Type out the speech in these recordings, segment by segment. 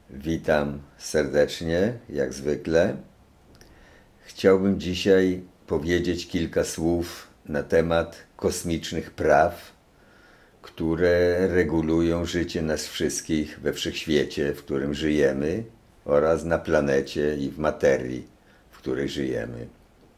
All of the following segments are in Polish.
Witam serdecznie, jak zwykle. Chciałbym dzisiaj powiedzieć kilka słów na temat kosmicznych praw, które regulują życie nas wszystkich we wszechświecie, w którym żyjemy, oraz na planecie i w materii, w której żyjemy.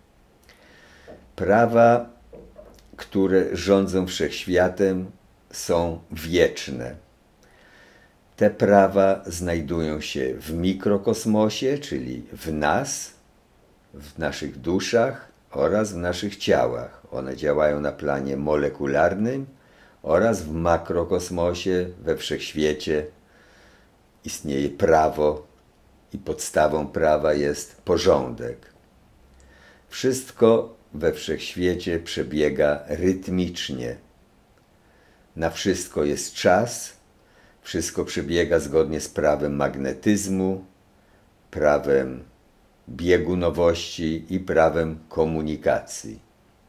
Prawa, które rządzą wszechświatem, są wieczne. Te prawa znajdują się w mikrokosmosie, czyli w nas, w naszych duszach oraz w naszych ciałach. One działają na planie molekularnym oraz w makrokosmosie, we wszechświecie istnieje prawo i podstawą prawa jest porządek. Wszystko we wszechświecie przebiega rytmicznie. Na wszystko jest czas. Wszystko przebiega zgodnie z prawem magnetyzmu, prawem biegunowości i prawem komunikacji.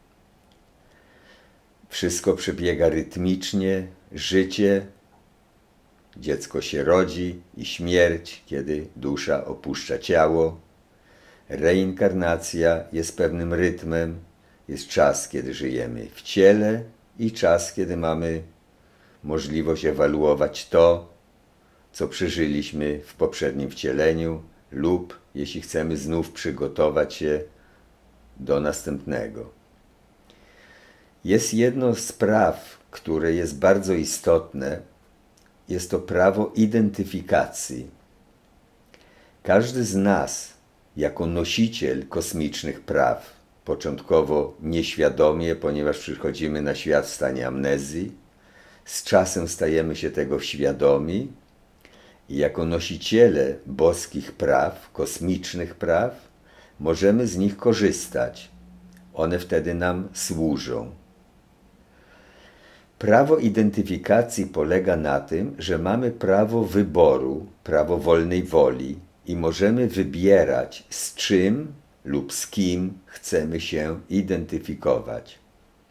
Wszystko przebiega rytmicznie, życie, dziecko się rodzi i śmierć, kiedy dusza opuszcza ciało. Reinkarnacja jest pewnym rytmem, jest czas, kiedy żyjemy w ciele i czas, kiedy mamy możliwość ewaluować to, co przeżyliśmy w poprzednim wcieleniu lub jeśli chcemy znów przygotować się do następnego. Jest jedno z praw, które jest bardzo istotne, jest to prawo identyfikacji. Każdy z nas, jako nosiciel kosmicznych praw, początkowo nieświadomie, ponieważ przychodzimy na świat w stanie amnezji, z czasem stajemy się tego świadomi i jako nosiciele boskich praw, kosmicznych praw, możemy z nich korzystać. One wtedy nam służą. Prawo identyfikacji polega na tym, że mamy prawo wyboru, prawo wolnej woli i możemy wybierać, z czym lub z kim chcemy się identyfikować.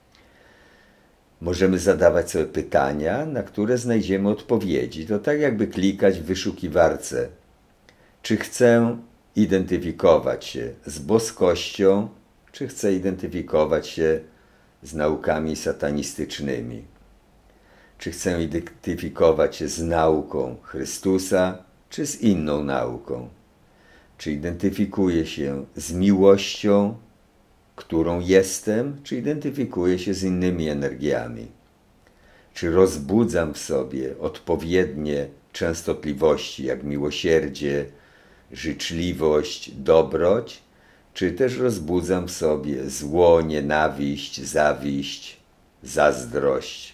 Możemy zadawać sobie pytania, na które znajdziemy odpowiedzi. To tak jakby klikać w wyszukiwarce. Czy chcę identyfikować się z boskością, czy chcę identyfikować się z naukami satanistycznymi? Czy chcę identyfikować się z nauką Chrystusa, czy z inną nauką? Czy identyfikuję się z miłością, którą jestem, czy identyfikuję się z innymi energiami? Czy rozbudzam w sobie odpowiednie częstotliwości, jak miłosierdzie, życzliwość, dobroć, czy też rozbudzam w sobie zło, nienawiść, zawiść, zazdrość?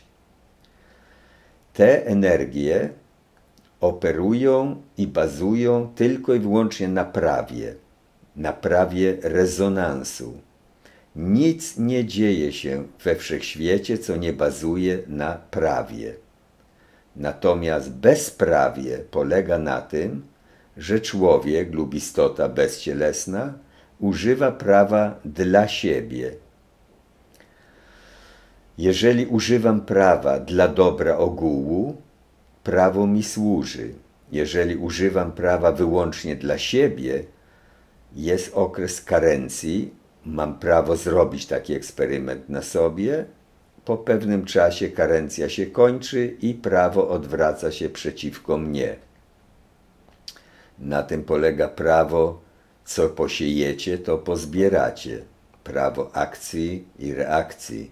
Te energie operują i bazują tylko i wyłącznie na prawie rezonansu. Nic nie dzieje się we wszechświecie, co nie bazuje na prawie. Natomiast bezprawie polega na tym, że człowiek lub istota bezcielesna używa prawa dla siebie. Jeżeli używam prawa dla dobra ogółu, prawo mi służy. Jeżeli używam prawa wyłącznie dla siebie, jest okres karencji, mam prawo zrobić taki eksperyment na sobie, po pewnym czasie karencja się kończy i prawo odwraca się przeciwko mnie. Na tym polega prawo, co posiejecie, to pozbieracie. Prawo akcji i reakcji.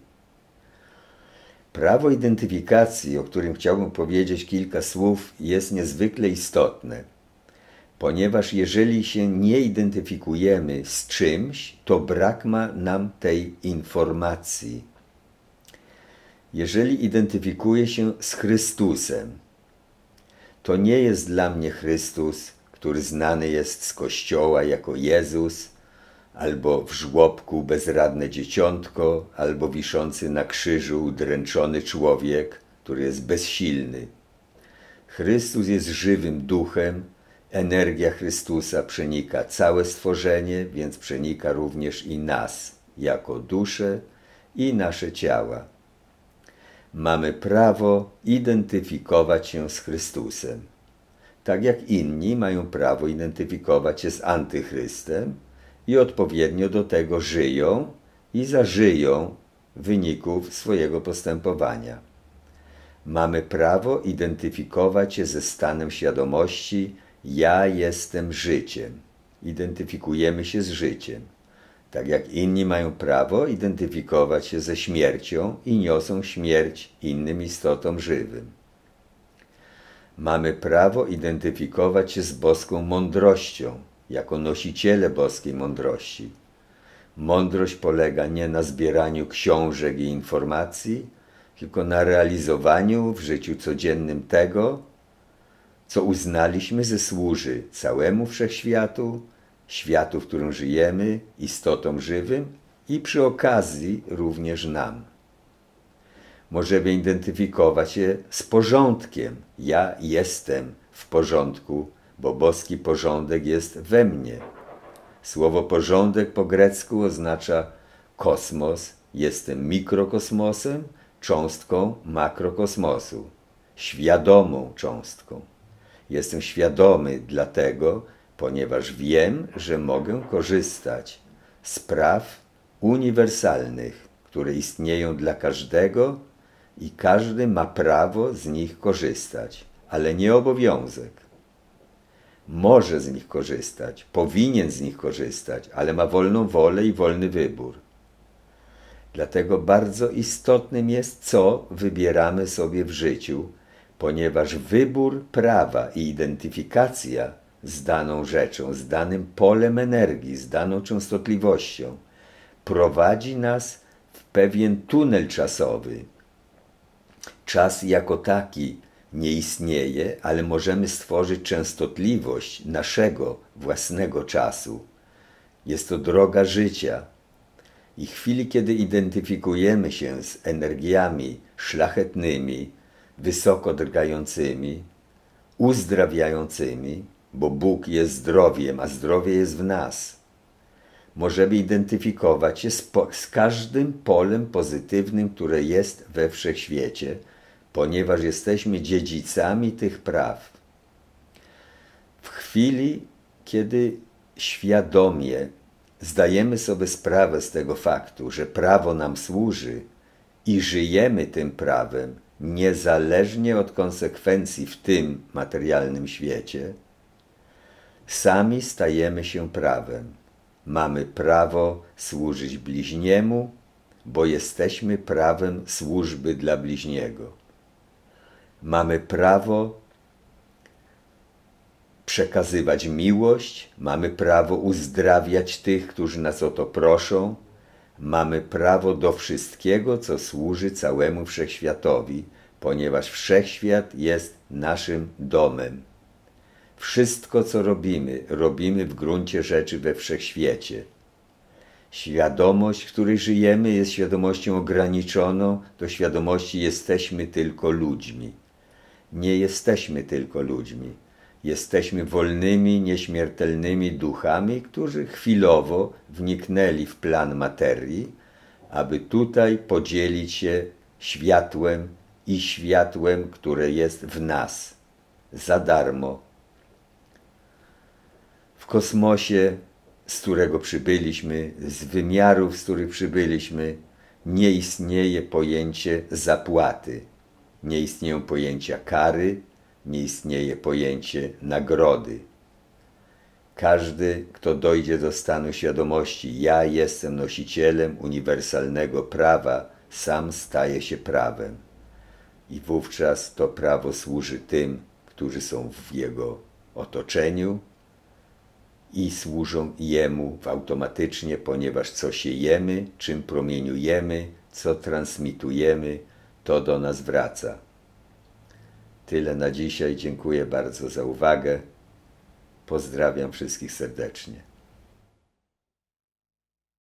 Prawo identyfikacji, o którym chciałbym powiedzieć kilka słów, jest niezwykle istotne. Ponieważ jeżeli się nie identyfikujemy z czymś, to brak ma nam tej informacji. Jeżeli identyfikuję się z Chrystusem, to nie jest dla mnie Chrystus, który znany jest z Kościoła jako Jezus, albo w żłobku bezradne dzieciątko, albo wiszący na krzyżu udręczony człowiek, który jest bezsilny. Chrystus jest żywym duchem, energia Chrystusa przenika całe stworzenie, więc przenika również i nas, jako duszę i nasze ciała. Mamy prawo identyfikować się z Chrystusem. tak jak inni mają prawo identyfikować się z antychrystem i odpowiednio do tego żyją i zażyją wyników swojego postępowania. Mamy prawo identyfikować się ze stanem świadomości ja jestem życiem. Identyfikujemy się z życiem. Tak jak inni mają prawo identyfikować się ze śmiercią i niosą śmierć innym istotom żywym. Mamy prawo identyfikować się z boską mądrością, jako nosiciele boskiej mądrości. Mądrość polega nie na zbieraniu książek i informacji, tylko na realizowaniu w życiu codziennym tego, co uznaliśmy, że służy całemu wszechświatu, światu, w którym żyjemy, istotom żywym i przy okazji również nam. Możemy identyfikować się z porządkiem. Ja jestem w porządku, bo boski porządek jest we mnie. Słowo porządek po grecku oznacza kosmos. Jestem mikrokosmosem, cząstką makrokosmosu, świadomą cząstką. Jestem świadomy dlatego, ponieważ wiem, że mogę korzystać z praw uniwersalnych, które istnieją dla każdego i każdy ma prawo z nich korzystać, ale nie obowiązek. Może z nich korzystać, powinien z nich korzystać, ale ma wolną wolę i wolny wybór. Dlatego bardzo istotnym jest, co wybieramy sobie w życiu, ponieważ wybór prawa i identyfikacja z daną rzeczą, z danym polem energii, z daną częstotliwością prowadzi nas w pewien tunel czasowy. Czas jako taki nie istnieje, ale możemy stworzyć częstotliwość naszego własnego czasu. Jest to droga życia. I w chwili, kiedy identyfikujemy się z energiami szlachetnymi, wysoko drgającymi, uzdrawiającymi, bo Bóg jest zdrowiem, a zdrowie jest w nas, możemy identyfikować się z każdym polem pozytywnym, które jest we wszechświecie, ponieważ jesteśmy dziedzicami tych praw. W chwili, kiedy świadomie zdajemy sobie sprawę z tego faktu, że prawo nam służy i żyjemy tym prawem, niezależnie od konsekwencji w tym materialnym świecie, sami stajemy się prawem. Mamy prawo służyć bliźniemu, bo jesteśmy prawem służby dla bliźniego. Mamy prawo przekazywać miłość, mamy prawo uzdrawiać tych, którzy nas o to proszą, mamy prawo do wszystkiego, co służy całemu wszechświatowi, ponieważ wszechświat jest naszym domem. Wszystko, co robimy, robimy w gruncie rzeczy we wszechświecie. Świadomość, w której żyjemy, jest świadomością ograniczoną, do świadomości jesteśmy tylko ludźmi. Nie jesteśmy tylko ludźmi. Jesteśmy wolnymi, nieśmiertelnymi duchami, którzy chwilowo wniknęli w plan materii, aby tutaj podzielić się światłem i światłem, które jest w nas, za darmo. W kosmosie, z którego przybyliśmy, z wymiarów, z których przybyliśmy, nie istnieje pojęcie zapłaty, nie istnieją pojęcia kary, nie istnieje pojęcie nagrody. Każdy, kto dojdzie do stanu świadomości, ja jestem nosicielem uniwersalnego prawa, sam staje się prawem. I wówczas to prawo służy tym, którzy są w jego otoczeniu i służą jemu automatycznie, ponieważ co siejemy, czym promieniujemy, co transmitujemy, to do nas wraca. Tyle na dzisiaj. Dziękuję bardzo za uwagę. Pozdrawiam wszystkich serdecznie.